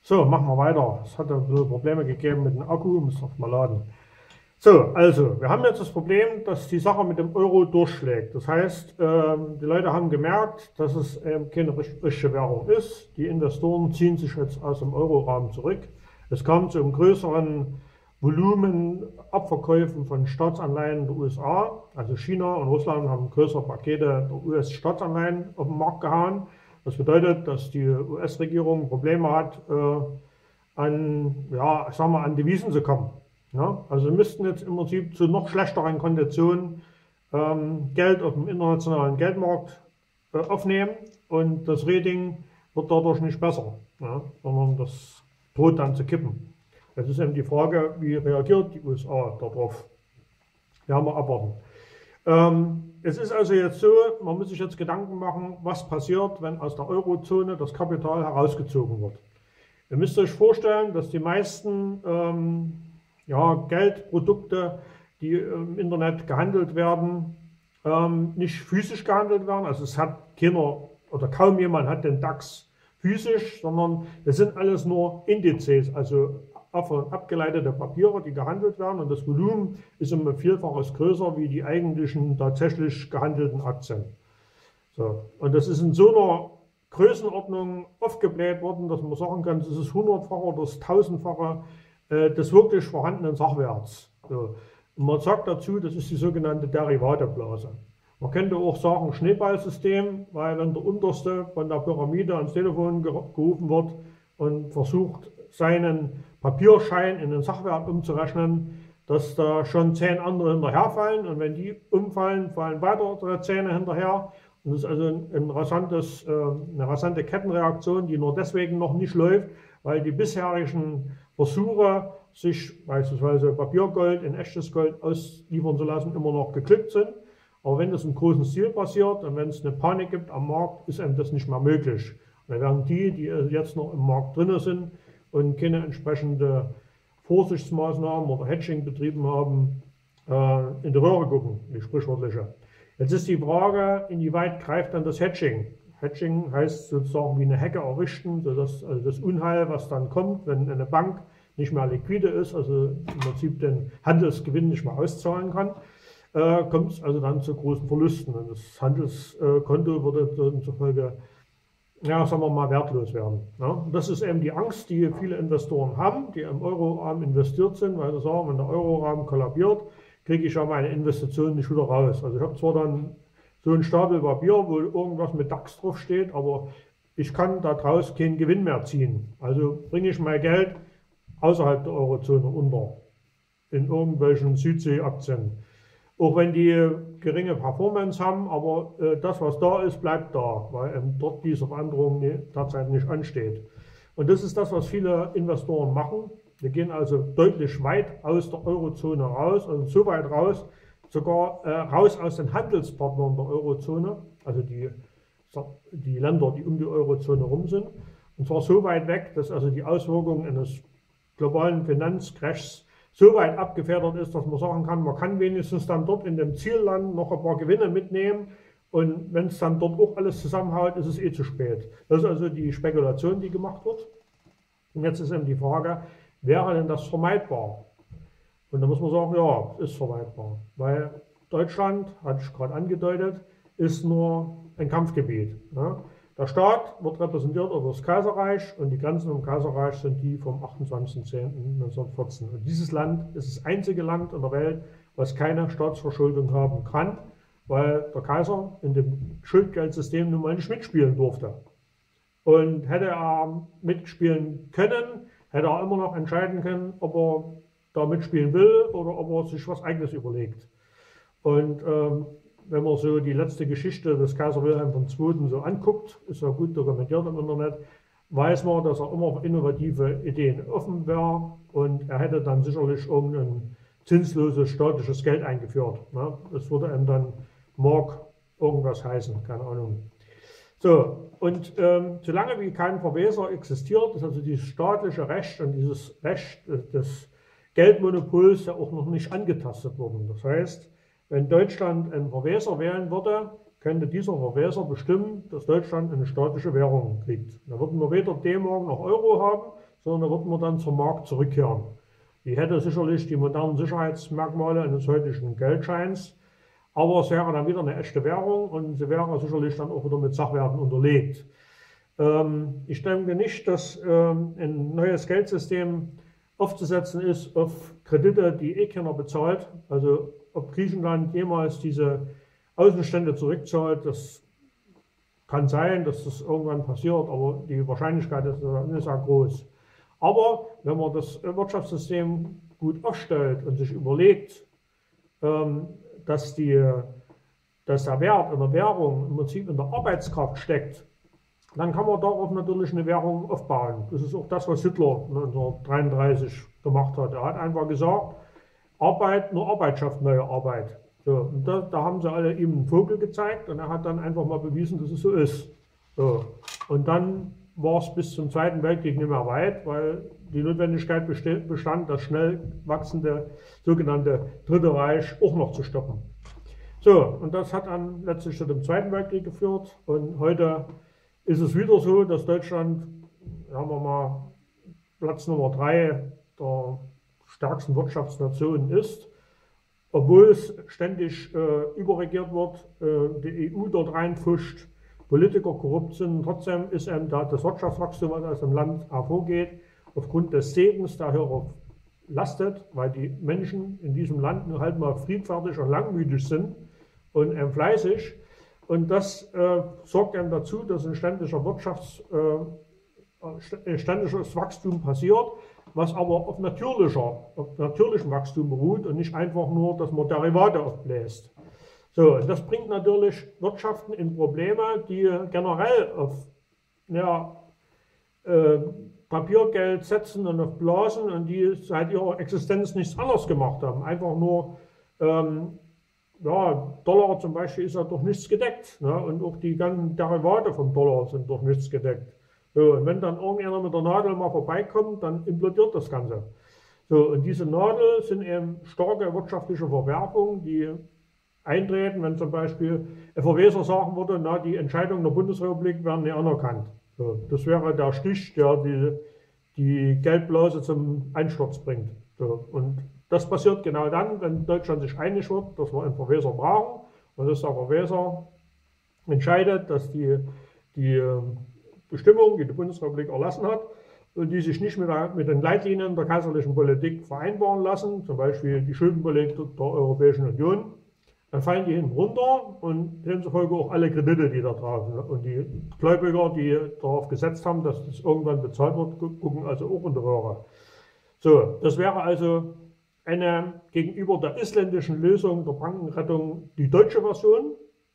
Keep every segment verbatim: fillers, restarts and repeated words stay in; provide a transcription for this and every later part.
So, machen wir weiter. Es hat ein bisschen Probleme gegeben mit dem Akku, müssen wir mal laden. So, also, wir haben jetzt das Problem, dass die Sache mit dem Euro durchschlägt. Das heißt, ähm, die Leute haben gemerkt, dass es ähm, keine richtige Währung ist. Die Investoren ziehen sich jetzt aus dem Euro-Raum zurück. Es kam zu einem größeren Volumen Abverkäufen von Staatsanleihen der U S A. Also China und Russland haben größere Pakete der U S-Staatsanleihen auf den Markt gehauen. Das bedeutet, dass die U S-Regierung Probleme hat, äh, an, ja, ich sag mal, an Devisen zu kommen. Ja, also wir müssten jetzt im Prinzip zu noch schlechteren Konditionen ähm, Geld auf dem internationalen Geldmarkt äh, aufnehmen und das Rating wird dadurch nicht besser, ja, sondern das droht dann zu kippen. Jetzt ist eben die Frage, wie reagiert die U S A darauf? Werden wir abwarten. Ähm, es ist also jetzt so, man muss sich jetzt Gedanken machen, was passiert, wenn aus der Eurozone das Kapital herausgezogen wird. Ihr müsst euch vorstellen, dass die meisten ähm, ja, Geldprodukte, die im Internet gehandelt werden, ähm, nicht physisch gehandelt werden. Also es hat keiner oder kaum jemand hat den DAX physisch, sondern das sind alles nur Indizes, also abgeleitete Papiere, die gehandelt werden, und das Volumen ist um ein Vielfaches größer wie die eigentlichen tatsächlich gehandelten Aktien. So. Und das ist in so einer Größenordnung aufgebläht worden, dass man sagen kann, das ist hundertfache oder das tausendfache äh, des wirklich vorhandenen Sachwerts. So. Und man sagt dazu, das ist die sogenannte Derivateblase. Man könnte auch sagen Schneeballsystem, weil wenn der Unterste von der Pyramide ans Telefon gerufen wird und versucht, seinen Papierschein in den Sachwert umzurechnen, dass da schon zehn andere hinterherfallen, und wenn die umfallen, fallen weitere Zähne hinterher. Und das ist also ein, ein rasantes, äh, eine rasante Kettenreaktion, die nur deswegen noch nicht läuft, weil die bisherigen Versuche, sich beispielsweise Papiergold in echtes Gold ausliefern zu lassen, immer noch geglückt sind. Aber wenn das im großen Stil passiert und wenn es eine Panik gibt am Markt, ist einem das nicht mehr möglich. Und dann werden die, die jetzt noch im Markt drin sind und keine entsprechende Vorsichtsmaßnahmen oder Hedging betrieben haben, äh, in die Röhre gucken, die sprichwörtliche. Jetzt ist die Frage, inwieweit greift dann das Hedging? Hedging heißt sozusagen wie eine Hecke errichten, sodass also das Unheil, was dann kommt, wenn eine Bank nicht mehr liquide ist, also im Prinzip den Handelsgewinn nicht mehr auszahlen kann, äh, kommt es also dann zu großen Verlusten. Und das Handelskonto würde demzufolge, ja, sagen wir mal, wertlos werden. Ja, und das ist eben die Angst, die viele Investoren haben, die im Euroraum investiert sind, weil sie sagen, wenn der Euroraum kollabiert, kriege ich ja meine Investitionen nicht wieder raus. Also ich habe zwar dann so einen Stapel Papier, wo irgendwas mit DAX drauf steht, aber ich kann daraus keinen Gewinn mehr ziehen. Also bringe ich mein Geld außerhalb der Eurozone unter, in irgendwelchen Südsee-Aktien. Auch wenn die geringe Performance haben, aber äh, das, was da ist, bleibt da, weil ähm, dort diese Veränderung derzeit nicht ansteht. Und das ist das, was viele Investoren machen. Wir gehen also deutlich weit aus der Eurozone raus, also so weit raus, sogar äh, raus aus den Handelspartnern der Eurozone, also die, die Länder, die um die Eurozone rum sind. Und zwar so weit weg, dass also die Auswirkungen eines globalen Finanzcrashs so weit abgefedert ist, dass man sagen kann, man kann wenigstens dann dort in dem Zielland noch ein paar Gewinne mitnehmen, und wenn es dann dort auch alles zusammenhaut, ist es eh zu spät. Das ist also die Spekulation, die gemacht wird. Und jetzt ist eben die Frage, wäre denn das vermeidbar? Und da muss man sagen, ja, es ist vermeidbar, weil Deutschland, hatte ich gerade angedeutet, ist nur ein Kampfgebiet. Ne? Der Staat wird repräsentiert über das Kaiserreich, und die Grenzen im Kaiserreich sind die vom achtundzwanzigsten zehnten neunzehnhundertvierzehn. Und dieses Land ist das einzige Land in der Welt, was keine Staatsverschuldung haben kann, weil der Kaiser in dem Schuldgeldsystem nun mal nicht mitspielen durfte. Und hätte er mitspielen können, hätte er immer noch entscheiden können, ob er da mitspielen will oder ob er sich was Eigenes überlegt. Und ähm, wenn man so die letzte Geschichte des Kaiser Wilhelm der Zweite so anguckt, ist ja gut dokumentiert im Internet, weiß man, dass er immer für innovative Ideen offen wäre, und er hätte dann sicherlich irgendein zinsloses staatliches Geld eingeführt. Ne? Das würde ihm dann Mark irgendwas heißen, keine Ahnung. So, und ähm, solange wie kein Verweser existiert, ist also dieses staatliche Recht und dieses Recht des Geldmonopols ja auch noch nicht angetastet worden. Das heißt, wenn Deutschland einen Verweser wählen würde, könnte dieser Verweser bestimmen, dass Deutschland eine staatliche Währung kriegt. Da würden wir weder D-Mark noch Euro haben, sondern da würden wir dann zum Mark zurückkehren. Die hätte sicherlich die modernen Sicherheitsmerkmale eines heutigen Geldscheins, aber es wäre dann wieder eine echte Währung und sie wäre sicherlich dann auch wieder mit Sachwerten unterlegt. Ähm, ich denke nicht, dass ähm, ein neues Geldsystem aufzusetzen ist auf Kredite, die eh keiner bezahlt. Also ob Griechenland jemals diese Außenstände zurückzahlt, das kann sein, dass das irgendwann passiert, aber die Wahrscheinlichkeit ist nicht sehr groß. Aber wenn man das Wirtschaftssystem gut aufstellt und sich überlegt, dass, die, dass der Wert in der Währung im Prinzip in der Arbeitskraft steckt, dann kann man darauf natürlich eine Währung aufbauen. Das ist auch das, was Hitler neunzehnhundertdreiunddreißig gemacht hat. Er hat einfach gesagt, Arbeit, nur Arbeit schafft neue Arbeit. So, und da, da haben sie alle ihm einen Vogel gezeigt und er hat dann einfach mal bewiesen, dass es so ist. So. Und dann war es bis zum Zweiten Weltkrieg nicht mehr weit, weil die Notwendigkeit bestand, das schnell wachsende sogenannte Dritte Reich auch noch zu stoppen. So, und das hat dann letztlich zu dem Zweiten Weltkrieg geführt und heute ist es wieder so, dass Deutschland, sagen wir mal, Platz Nummer drei der stärksten Wirtschaftsnationen ist, obwohl es ständig äh, überregiert wird, äh, die E U dort reinpfuscht, Politiker korrupt sind. Trotzdem ist eben da das Wirtschaftswachstum, was aus dem Land hervorgeht, aufgrund des Segens, der hierauf lastet, weil die Menschen in diesem Land nur halt mal friedfertig und langmütig sind und ähm, fleißig. Und das äh, sorgt dann dazu, dass ein ständiger Wirtschafts, äh, ständiges Wachstum passiert, was aber auf, natürlicher, auf natürlichem Wachstum beruht und nicht einfach nur, dass man Derivate aufbläst. So, das bringt natürlich Wirtschaften in Probleme, die generell auf ja, äh, Papiergeld setzen und auf Blasen und die seit ihrer Existenz nichts anderes gemacht haben. Einfach nur, ähm, ja, Dollar zum Beispiel ist ja durch nichts gedeckt. Ne? Und auch die ganzen Derivate vom Dollar sind durch nichts gedeckt. So, und wenn dann irgendeiner mit der Nadel mal vorbeikommt, dann implodiert das Ganze. So, und diese Nadel sind eben starke wirtschaftliche Verwerfungen, die eintreten, wenn zum Beispiel ein Verweser sagen würde, na, die Entscheidungen der Bundesrepublik werden nicht anerkannt. So, das wäre der Stich, der die, die Geldblase zum Einsturz bringt. So, und das passiert genau dann, wenn Deutschland sich einig wird, dass wir einen Verweser brauchen und dass der Verweser entscheidet, dass die, die Bestimmungen, die die Bundesrepublik erlassen hat, und die sich nicht mit, der, mit den Leitlinien der kaiserlichen Politik vereinbaren lassen, zum Beispiel die Schuldenpolitik der Europäischen Union, dann fallen die hinten runter und demzufolge auch alle Kredite, die da drauf sind. Und die Gläubiger, die darauf gesetzt haben, dass das irgendwann bezahlt wird, gucken also auch in die Röhre. So, das wäre also eine gegenüber der isländischen Lösung der Bankenrettung die deutsche Version,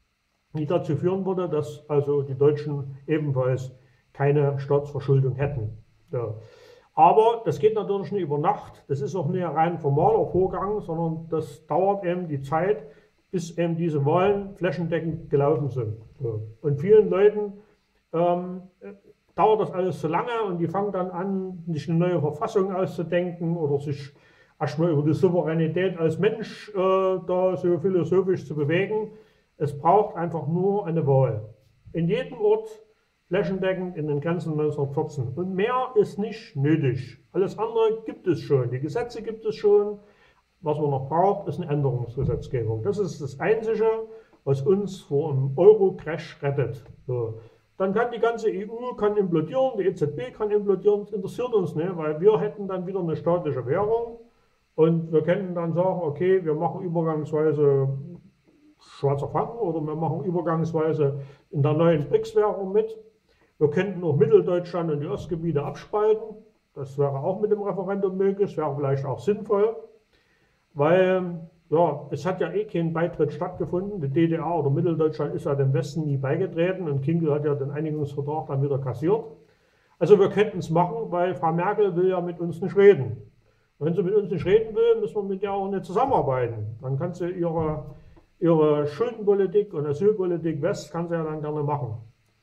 die dazu führen würde, dass also die Deutschen ebenfalls keine Staatsverschuldung hätten. Ja. Aber das geht natürlich nicht über Nacht, das ist auch nicht ein rein formaler Vorgang, sondern das dauert eben die Zeit, bis eben diese Wahlen flächendeckend gelaufen sind. Ja. Und vielen Leuten ähm, dauert das alles zu lange und die fangen dann an, sich eine neue Verfassung auszudenken oder sich erstmal über die Souveränität als Mensch äh, da so philosophisch zu bewegen. Es braucht einfach nur eine Wahl. In jedem Ort, flächendeckend in den Grenzen neunzehnhundertvierzehn. Und mehr ist nicht nötig. Alles andere gibt es schon. Die Gesetze gibt es schon. Was man noch braucht, ist eine Änderungsgesetzgebung. Das ist das Einzige, was uns vor einem Euro-Crash rettet. So. Dann kann die ganze E U kann implodieren, die E Z B kann implodieren, das interessiert uns nicht, weil wir hätten dann wieder eine staatliche Währung und wir könnten dann sagen, okay, wir machen übergangsweise Schweizer Franken oder wir machen übergangsweise in der neuen B R I C S-Währung mit. Wir könnten auch Mitteldeutschland und die Ostgebiete abspalten. Das wäre auch mit dem Referendum möglich, das wäre vielleicht auch sinnvoll, weil ja, es hat ja eh kein Beitritt stattgefunden. Die D D R oder Mitteldeutschland ist ja dem Westen nie beigetreten und Kinckel hat ja den Einigungsvertrag dann wieder kassiert. Also wir könnten es machen, weil Frau Merkel will ja mit uns nicht reden. Und wenn sie mit uns nicht reden will, müssen wir mit der auch nicht zusammenarbeiten. Dann kann sie ihre, ihre Schuldenpolitik und Asylpolitik West kann sie ja dann gerne machen.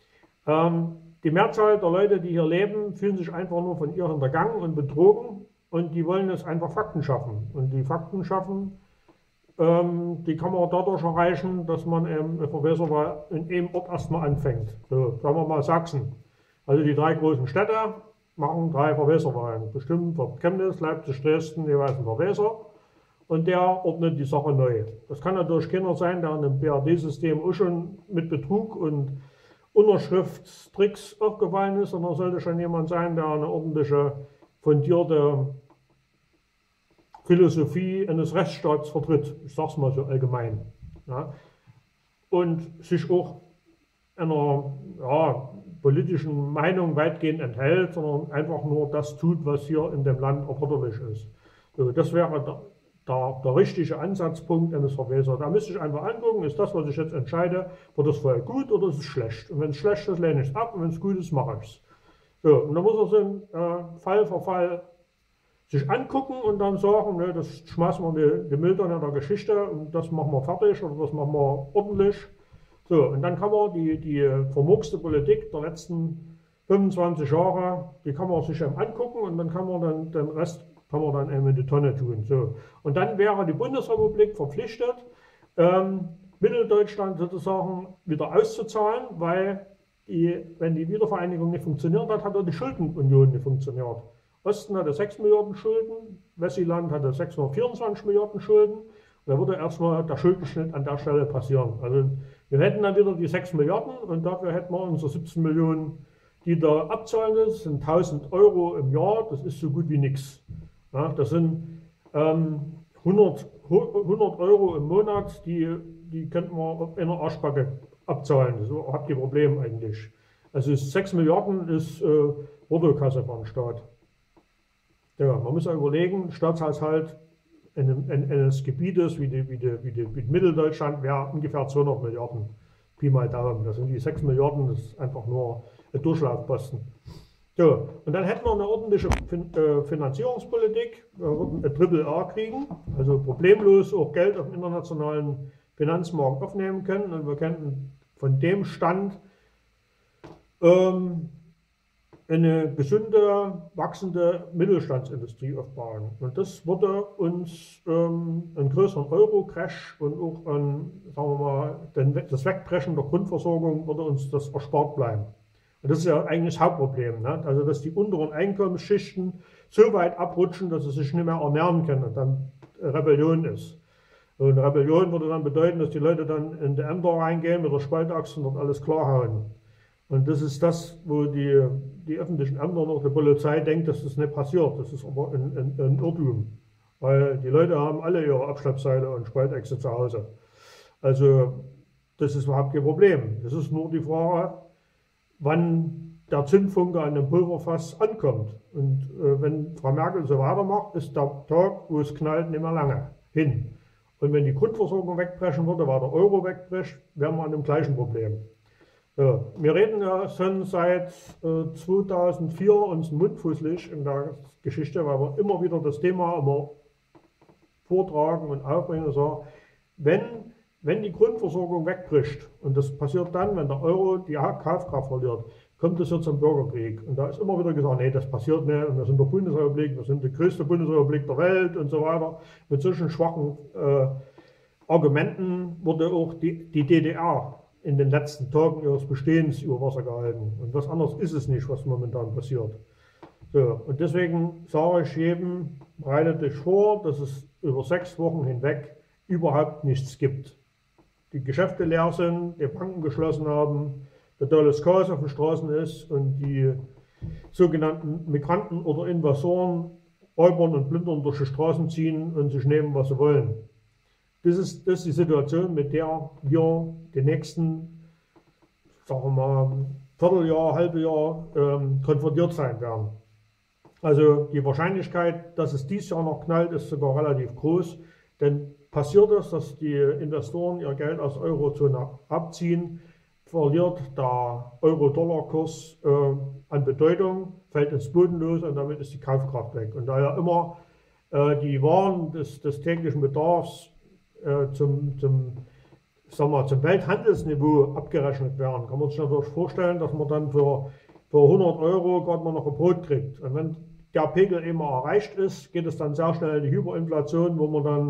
Ähm, die Mehrzahl der Leute, die hier leben, fühlen sich einfach nur von ihr hintergangen und betrogen und die wollen jetzt einfach Fakten schaffen. Und die Fakten schaffen ähm, die kann man dadurch erreichen, dass man eben eine Verweserwahl in einem Ort erstmal anfängt. So, sagen wir mal Sachsen. Also die drei großen Städte machen drei Verweserwahlen. Bestimmt für Chemnitz, Leipzig, Dresden jeweils ein Verweser. Und der ordnet die Sache neu. Das kann natürlich keiner sein, der in einem B R D-System auch schon mit Betrug und Unterschriftstricks aufgefallen ist, sondern sollte schon jemand sein, der eine ordentliche, fundierte Philosophie eines Rechtsstaats vertritt. Ich sage es mal so allgemein. Ja. Und sich auch einer ja, politischen Meinung weitgehend enthält, sondern einfach nur das tut, was hier in dem Land erforderlich ist. So, das wäre der, der, der richtige Ansatzpunkt eines Verwesers. Da müsste ich einfach angucken, ist das, was ich jetzt entscheide, wird das vorher gut oder ist es schlecht? Und wenn es schlecht ist, lehne ich es ab und wenn es gut ist, mache ich es. So, und dann muss er so einen äh, Fall für Fall sich angucken und dann sagen, ne, das schmeißen wir die, die Mülltonne der Geschichte und das machen wir fertig oder das machen wir ordentlich. So, und dann kann man die, die vermurkste Politik der letzten fünfundzwanzig Jahre, die kann man sich eben angucken und dann kann man dann den Rest kann man dann eben in die Tonne tun. So. Und dann wäre die Bundesrepublik verpflichtet, ähm, Mitteldeutschland sozusagen wieder auszuzahlen, weil die, wenn die Wiedervereinigung nicht funktioniert hat, hat auch die Schuldenunion nicht funktioniert. Osten hatte sechs Milliarden Schulden, Westland hatte sechshundertvierundzwanzig Milliarden Schulden. Und da würde erstmal der Schuldenschnitt an der Stelle passieren. Also wir hätten dann wieder die sechs Milliarden und dafür hätten wir unsere siebzehn Millionen, die da abzahlen müssen, das sind tausend Euro im Jahr, das ist so gut wie nichts. Ja, das sind ähm, hundert, hundert Euro im Monat, die, die könnten wir in einer Arschbacke abzahlen. Das ist überhaupt kein Problem eigentlich. Also sechs Milliarden ist äh, Portokasse für den Staat. Ja, man muss ja überlegen, Staatshaushalt in, in, eines Gebietes wie, die, wie, die, wie, die, wie Mitteldeutschland wäre ungefähr zweihundert Milliarden. Pi mal Daumen. Das sind die sechs Milliarden, das ist einfach nur ein Durchlaufposten. So, und dann hätten wir eine ordentliche fin äh, Finanzierungspolitik. Wir würden ein Triple A kriegen, also problemlos auch Geld auf dem internationalen Finanzmarkt aufnehmen können. Und wir könnten von dem Stand ähm, eine gesunde, wachsende Mittelstandsindustrie aufbauen. Und das würde uns ähm, einen größeren Euro-Crash und auch ein, sagen wir mal, den, das Wegbrechen der Grundversorgung würde uns das erspart bleiben. Und das ist ja eigentlich das Hauptproblem, ne? Also dass die unteren Einkommensschichten so weit abrutschen, dass sie sich nicht mehr ernähren können und dann Rebellion ist. Und Rebellion würde dann bedeuten, dass die Leute dann in die Ämter reingehen mit der Spaltachse und dort alles klarhauen. Und das ist das, wo die, die öffentlichen Ämter und auch die Polizei denkt, dass das nicht passiert. Das ist aber ein, ein, ein Irrtum. Weil die Leute haben alle ihre Abschleppseile und Spaltachse zu Hause. Also das ist überhaupt kein Problem. Das ist nur die Frage, wann der Zündfunke an dem Pulverfass ankommt. Und äh, wenn Frau Merkel so weitermacht, ist der Tag, wo es knallt, nicht mehr lange hin. Und wenn die Grundversorgung wegbrechen würde, weil der Euro wegbricht, wären wir an dem gleichen Problem. Ja, wir reden ja schon seit äh, zweitausendvier uns mundfußlich in der Geschichte, weil wir immer wieder das Thema immer vortragen und aufbringen und sagen, wenn, wenn die Grundversorgung wegbricht, und das passiert dann, wenn der Euro die Kaufkraft verliert, kommt es ja zum Bürgerkrieg. Und da ist immer wieder gesagt, nee, das passiert nicht, und wir sind der Bundesrepublik, wir sind die größte Bundesrepublik der Welt und so weiter. Mit solchen schwachen äh, Argumenten wurde auch die, die D D R in den letzten Tagen ihres Bestehens über Wasser gehalten. Und was anderes ist es nicht, was momentan passiert. So, und deswegen sage ich jedem, bereitet dich vor, dass es über sechs Wochen hinweg überhaupt nichts gibt. Die Geschäfte leer sind, die Banken geschlossen haben, der dolles Chaos auf den Straßen ist und die sogenannten Migranten oder Invasoren räubern und plündern durch die Straßen ziehen und sich nehmen, was sie wollen. Das ist, das ist die Situation, mit der wir die nächsten, sagen wir mal, Vierteljahr, halbe Jahr ähm, konfrontiert sein werden. Also die Wahrscheinlichkeit, dass es dieses Jahr noch knallt, ist sogar relativ groß. Denn passiert es, dass die Investoren ihr Geld aus der Eurozone abziehen, verliert der Euro-Dollar-Kurs äh, an Bedeutung, fällt ins Bodenlose und damit ist die Kaufkraft weg. Und da ja immer äh, die Waren des, des täglichen Bedarfs äh, zum, zum, sagen wir, zum Welthandelsniveau abgerechnet werden, kann man sich natürlich vorstellen, dass man dann für, für hundert Euro gerade mal noch ein Brot kriegt. Und wenn der Pegel immer erreicht ist, geht es dann sehr schnell in die Hyperinflation, wo man dann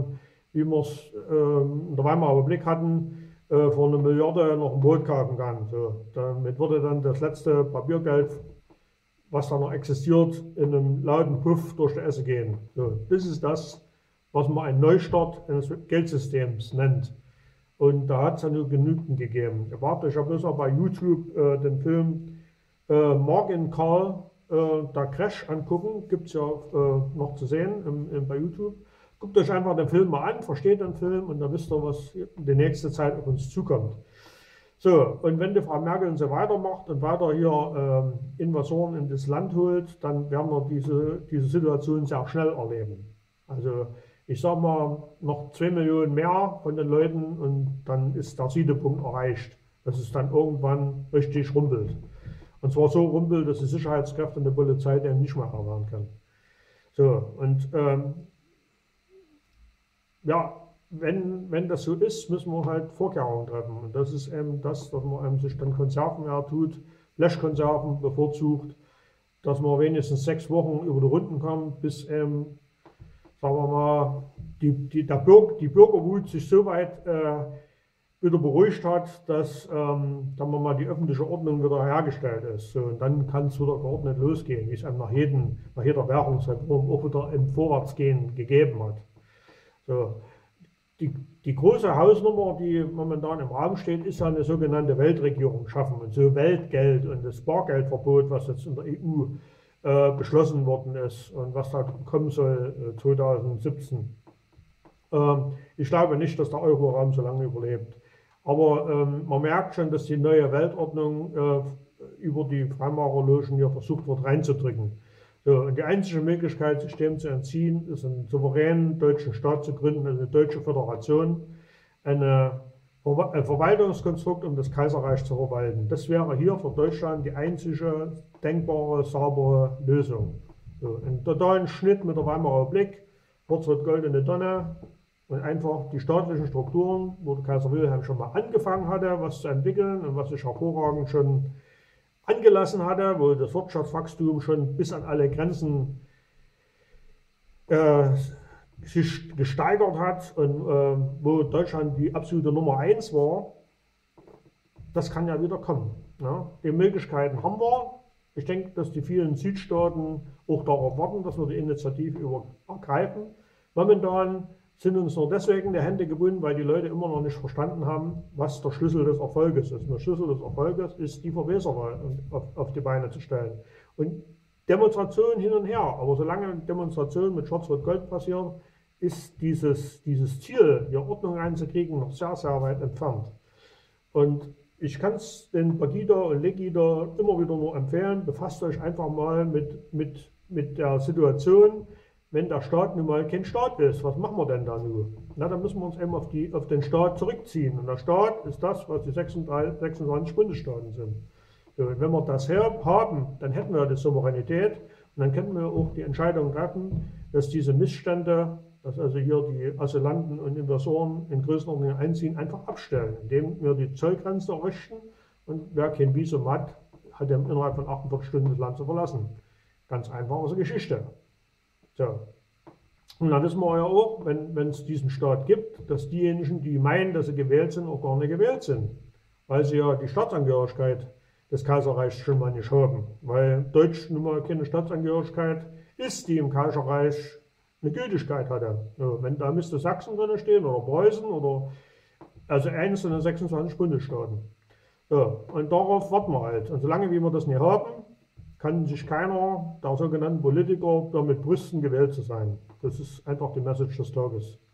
wie wir es ähm, in der Weimarer Republik hatten, äh, für eine Milliarde noch ein Boot kaufen kann. So, damit wurde dann das letzte Papiergeld, was da noch existiert, in einem lauten Puff durch die Esse gehen. So, das ist das, was man einen Neustart eines Geldsystems nennt. Und da hat es ja nur genügend gegeben. Ihr wart euch ja bloß auch bei YouTube äh, den Film äh, Morgan Carl, äh, der Crash angucken. Gibt es ja äh, noch zu sehen im, im, bei YouTube. Guckt euch einfach den Film mal an, versteht den Film und dann wisst ihr, was die nächste Zeit auf uns zukommt. So, und wenn die Frau Merkel so weitermacht und weiter hier ähm, Invasoren in das Land holt, dann werden wir diese, diese Situation sehr schnell erleben. Also ich sage mal, noch zwei Millionen mehr von den Leuten und dann ist der Siedepunkt erreicht, dass es dann irgendwann richtig rumpelt. Und zwar so rumpelt, dass die Sicherheitskräfte und die Polizei dem nicht mehr erwehren können. So, und ähm, ja, wenn, wenn das so ist, müssen wir halt Vorkehrungen treffen. Und das ist eben das, dass man eben sich dann Konserven tut, Löschkonserven bevorzugt, dass man wenigstens sechs Wochen über die Runden kommt, bis eben, sagen wir mal, die, die, der Bürger, die Bürgerwut sich so weit äh, wieder beruhigt hat, dass ähm, dann mal die öffentliche Ordnung wieder hergestellt ist. So, und dann kann es wieder geordnet losgehen, wie es einem nach, jedem, nach jeder Währungsreform auch wieder im Vorwärtsgehen gegeben hat. So, die, die große Hausnummer, die momentan im Raum steht, ist ja eine sogenannte Weltregierung schaffen. Und so Weltgeld und das Bargeldverbot, was jetzt in der E U äh, beschlossen worden ist und was da kommen soll äh, zweitausendsiebzehn. Ähm, ich glaube nicht, dass der Euroraum so lange überlebt. Aber ähm, man merkt schon, dass die neue Weltordnung äh, über die Freimaurerlogen hier versucht wird reinzudrücken. So, und die einzige Möglichkeit, sich dem zu entziehen, ist einen souveränen deutschen Staat zu gründen, eine deutsche Föderation, eine, ein Verwaltungskonstrukt, um das Kaiserreich zu verwalten. Das wäre hier für Deutschland die einzige denkbare, saubere Lösung. So, einen totalen Schnitt mit der Weimarer Republik, rot-rot-goldene Tonne und einfach die staatlichen Strukturen, wo der Kaiser Wilhelm schon mal angefangen hatte, was zu entwickeln und was sich hervorragend schon angelassen hatte, wo das Wirtschaftswachstum schon bis an alle Grenzen äh, sich gesteigert hat und äh, wo Deutschland die absolute Nummer eins war, das kann ja wieder kommen. Ne? Die Möglichkeiten haben wir. Ich denke, dass die vielen Südstaaten auch darauf warten, dass wir die Initiative über ergreifen. Momentan sind uns nur deswegen die Hände gebunden, weil die Leute immer noch nicht verstanden haben, was der Schlüssel des Erfolges ist. Und der Schlüssel des Erfolges ist, die Verweserwahl auf, auf die Beine zu stellen. Und Demonstrationen hin und her, aber solange Demonstrationen mit Schwarz-Rot-Gold passieren, ist dieses, dieses Ziel, hier Ordnung einzukriegen, noch sehr, sehr weit entfernt. Und ich kann es den Pegida und Legida immer wieder nur empfehlen, befasst euch einfach mal mit, mit, mit der Situation, wenn der Staat nun mal kein Staat ist, was machen wir denn da nun? Na, dann müssen wir uns eben auf, die, auf den Staat zurückziehen. Und der Staat ist das, was die sechsundzwanzig Bundesstaaten sind. So, und wenn wir das haben, dann hätten wir die Souveränität und dann könnten wir auch die Entscheidung treffen, dass diese Missstände, dass also hier die Asylanten und Invasoren in Größenordnung einziehen, einfach abstellen, indem wir die Zollgrenze errichten und wer kein Visum hat, hat er innerhalb von achtundvierzig Stunden das Land zu verlassen. Ganz einfache Geschichte. So. Und dann wissen wir ja auch, wenn es diesen Staat gibt, dass diejenigen, die meinen, dass sie gewählt sind, auch gar nicht gewählt sind. Weil sie ja die Staatsangehörigkeit des Kaiserreichs schon mal nicht haben. Weil Deutsch nun mal keine Staatsangehörigkeit ist, die im Kaiserreich eine Gültigkeit hatte. So, wenn da müsste Sachsen drin stehen oder Preußen oder also eines von den sechsundzwanzig Bundesstaaten. So, und darauf warten wir halt. Und solange wie wir das nicht haben, kann sich keiner der sogenannten Politiker damit brüsten, gewählt zu sein. Das ist einfach die Message des Tages.